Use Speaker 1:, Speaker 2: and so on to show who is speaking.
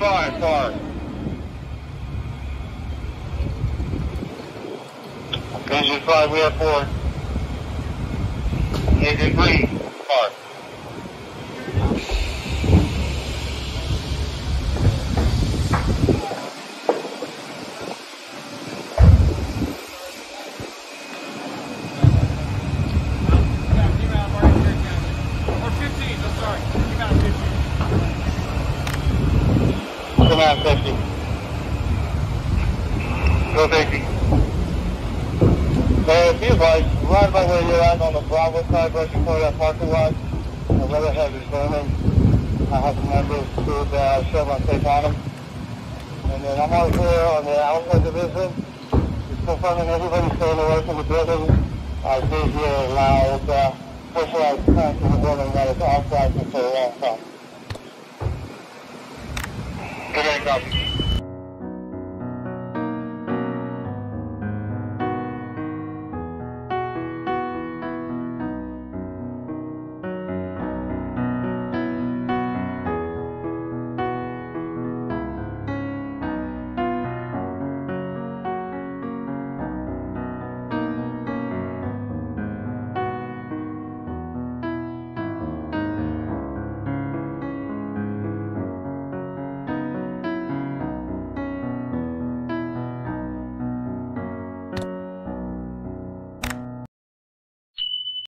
Speaker 1: 5, car. Engine 5, we have 4. Engine 3, car. Come out 50. Go 50. Be advised, right about where you're at on the Bravo side, rushing for that parking lot. The weatherhead is burning. I have some members with Chevron tape on them. And then I'm out here on the outlet division. Just confirming everybody staying away from the building. I did hear a loud pressurized tank in the building that is outside for a long time. Good night, copy.